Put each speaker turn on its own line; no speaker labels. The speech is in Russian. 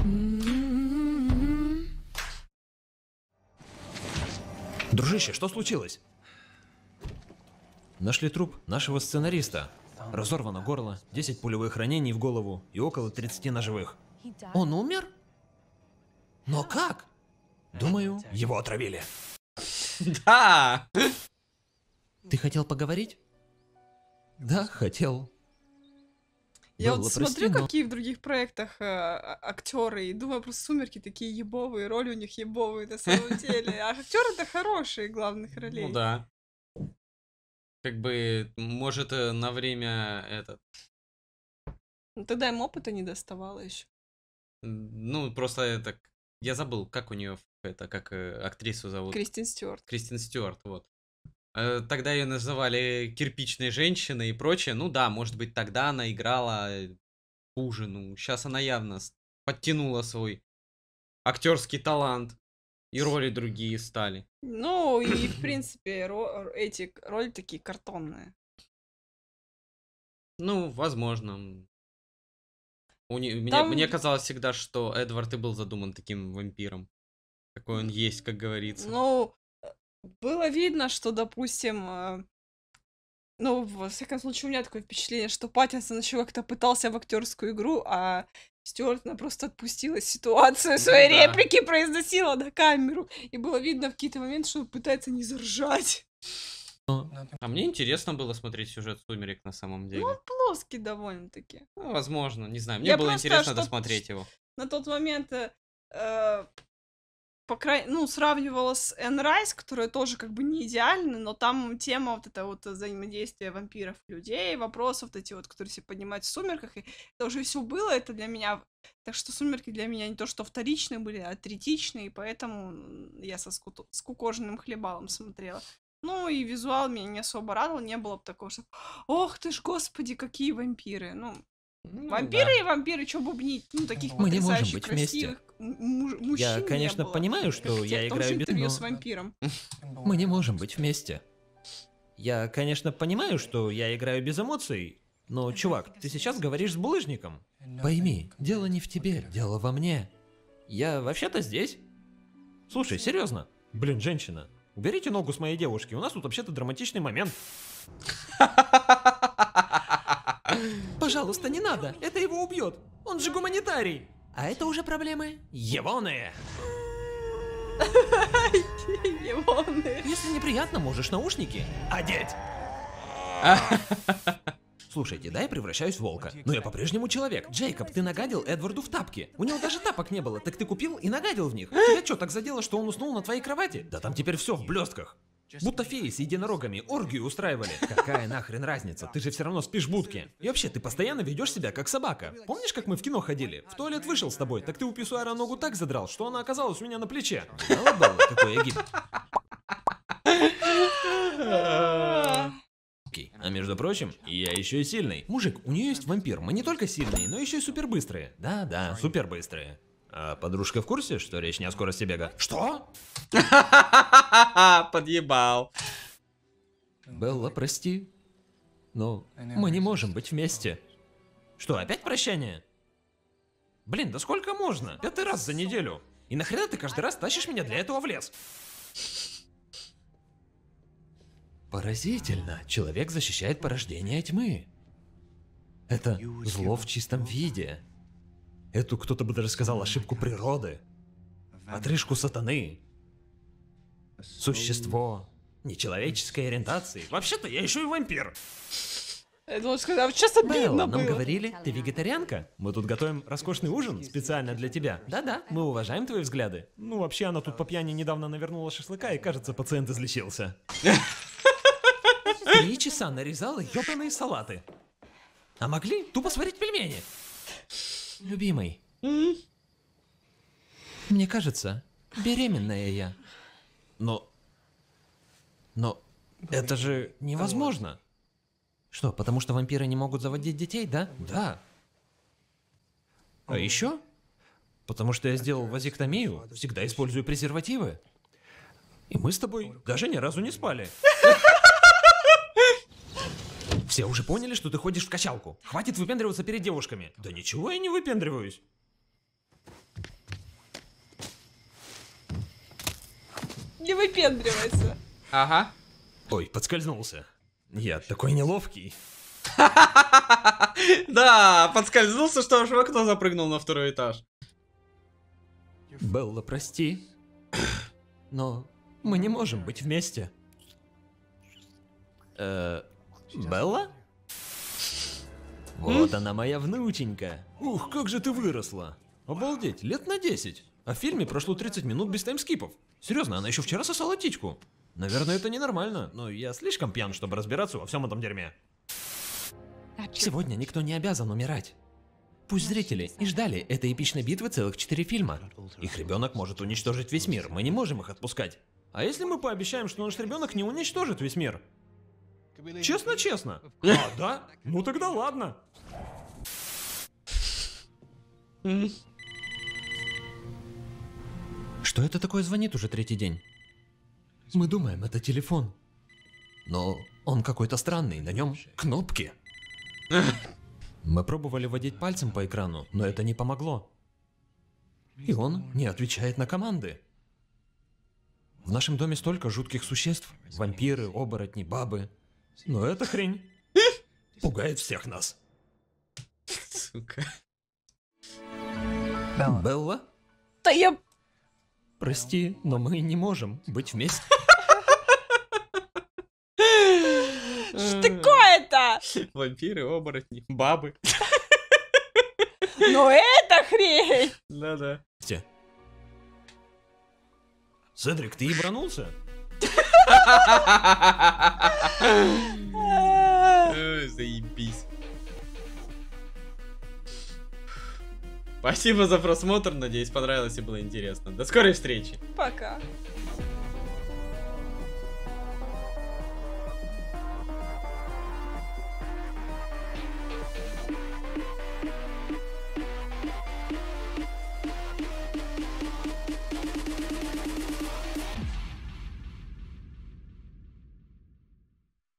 Дружище, что случилось? Нашли труп нашего сценариста. Разорвано горло, 10 пулевых ранений в голову и около 30 ножевых. Он умер? Но как? Думаю, его отравили.
Да!
Ты хотел поговорить? Да, хотел.
Я
Было,
вот
прости,
смотрю,
но-
какие в других проектах актеры, и думаю, просто «Сумерки» такие ебовые, роли у них ебовые на самом деле. А актеры-то хорошие главных ролей.
Ну да. Как бы, может, на время этот...
Ну, тогда им опыта не доставало еще.
Ну, просто это... Я забыл, как у нее это, как актрису зовут.
Кристин Стюарт.
Кристин Стюарт, вот. Тогда ее называли кирпичной женщиной и прочее. Ну да, может быть, тогда она играла хуже. Ну, сейчас она явно подтянула свой актерский талант. И роли другие стали.
Ну, и, в принципе, эти роли такие картонные.
Ну, возможно.
Там-
Мне казалось всегда, что Эдвард и был задуман таким вампиром. Какой он есть, как говорится.
Ну, было видно, что, допустим, ну, во всяком случае, у меня такое впечатление, что Паттинсон еще как-то пытался в актерскую игру, а Стюарт, она просто отпустила ситуацию, свои
да.
реплики произносила на камеру, и было видно в какие-то моменты, что он пытается не заржать.
А мне интересно было смотреть сюжет «Сумерек» на самом деле.
Он плоский довольно-таки.
Ну, возможно, не знаю. Мне
Я
было
просто,
интересно
что-
досмотреть его.
На тот момент, сравнивала с Энн Райс, которая тоже как бы не идеальна, но там тема вот это вот взаимодействия вампиров и людей, вопросы вот эти вот, которые себе поднимают в «Сумерках», и это уже все было, это для меня... Так что «Сумерки» для меня не то, что вторичные были, а третичные, и поэтому я со скукоженным хлебалом смотрела. Ну и визуал меня не особо радовал, не было бы такого, что «Ох ты ж, господи, какие вампиры!» Ну,
Ну,
вампиры
да.
и вампиры, чё бубнить? Ну, таких
Мы не можем
потрясающих,
быть вместе.
красивых мужчин
Я,
не
конечно,
было.
понимаю,
Как
что
в
я
том
играю
же
без...
интервью
но
с вампиром.
Мы не можем быть вместе. Я, конечно, понимаю, что я играю без эмоций, но, чувак, ты сейчас говоришь с булыжником. Пойми, дело не в тебе, дело во мне. Я вообще-то здесь. Слушай, серьезно. Блин, женщина, уберите ногу с моей девушки, у нас тут вообще-то драматичный момент. Пожалуйста, не надо, это его убьет. Он же гуманитарий. А это уже проблемы егоные.
Егоные.
Если неприятно, можешь наушники одеть. Слушайте, да, я превращаюсь в волка. Но я по-прежнему человек. Джейкоб, ты нагадил Эдварду в тапки. У него даже тапок не было, так ты купил и нагадил в них. Тебя что, так задело, что он уснул на твоей кровати? Да там теперь все в блестках. Будто феи с единорогами оргию устраивали. Какая нахрен разница? Ты же все равно спишь в будке. И вообще, ты постоянно ведешь себя как собака. Помнишь, как мы в кино ходили? В туалет вышел с тобой, так ты у писсуара ногу так задрал, что она оказалась у меня на плече. Мало было, какой я гид. Окей. А между прочим, я еще и сильный. Мужик, у нее есть вампир. Мы не только сильные, но еще и супербыстрые. Да, супербыстрые. А подружка в курсе, что речь не о скорости бега? Что?
Подъебал.
Белла, прости. Но мы не можем быть вместе. Что, опять прощание? Блин, да сколько можно? 5-й раз за неделю. И нахрена ты каждый раз тащишь меня для этого в лес? Поразительно. Человек защищает порождение тьмы. Это зло в чистом виде. Эту, кто-то бы даже сказал, ошибку природы. Отрыжку сатаны. Существо нечеловеческой ориентации. Вообще-то я еще и вампир.
Я думала, сказала, сейчас обидно
Белла, нам
было.
говорили, ты вегетарианка? Мы тут готовим роскошный ужин специально для тебя. Да-да, мы уважаем твои взгляды. Ну, вообще, она тут по пьяни недавно навернула шашлыка, и, кажется, пациент излечился. 3 часа нарезала ёбаные салаты. А могли тупо сварить пельмени. Любимый, мне кажется, беременная я. Но это же невозможно. Что, потому что вампиры не могут заводить детей, да? Да. А еще? Потому что я сделал вазэктомию, всегда использую презервативы. И мы с тобой даже ни разу не спали. Все уже поняли, что ты ходишь в качалку. Хватит выпендриваться перед девушками. Да ничего я не выпендриваюсь.
Не выпендривайся.
Ага.
Ой, подскользнулся. Я такой неловкий.
Да, подскользнулся, что аж в окно запрыгнул на 2-й этаж.
Белла, прости. Но мы не можем быть вместе. Белла? Вот она, моя внученька. Ух, как же ты выросла. Обалдеть, лет на 10. А в фильме прошло 30 минут без таймскипов. Серьезно, она еще вчера сосала титьку. Наверное, это ненормально, но я слишком пьян, чтобы разбираться во всем этом дерьме. Сегодня никто не обязан умирать. Пусть зрители и ждали этой эпичной битвы целых 4 фильма. Их ребенок может уничтожить весь мир, мы не можем их отпускать. А если мы пообещаем, что наш ребенок не уничтожит весь мир? Честно-честно. А, да? Ну тогда ладно. Что это такое звонит уже 3-й день? Мы думаем, это телефон. Но он какой-то странный, на нем кнопки. Мы пробовали водить пальцем по экрану, но это не помогло. И он не отвечает на команды. В нашем доме столько жутких существ. Вампиры, оборотни, бабы. Но эта хрень пугает всех нас.
Сука.
Белла?
Да я...
Прости, но мы не можем быть вместе.
Что такое-то?
Вампиры, оборотни, бабы.
Ну это хрень!
Да-да.
Седрик, ты ебанулся?
Заебись. Спасибо за просмотр, надеюсь, понравилось и было интересно. До скорой встречи.
Пока.